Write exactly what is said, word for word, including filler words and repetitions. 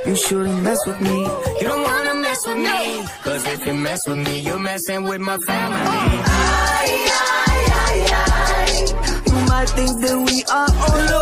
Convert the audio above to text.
you shouldn't mess with me. You don't wanna mess with me, cause if you mess with me, you're messing with my family. I, I, I, I. You might think that we are all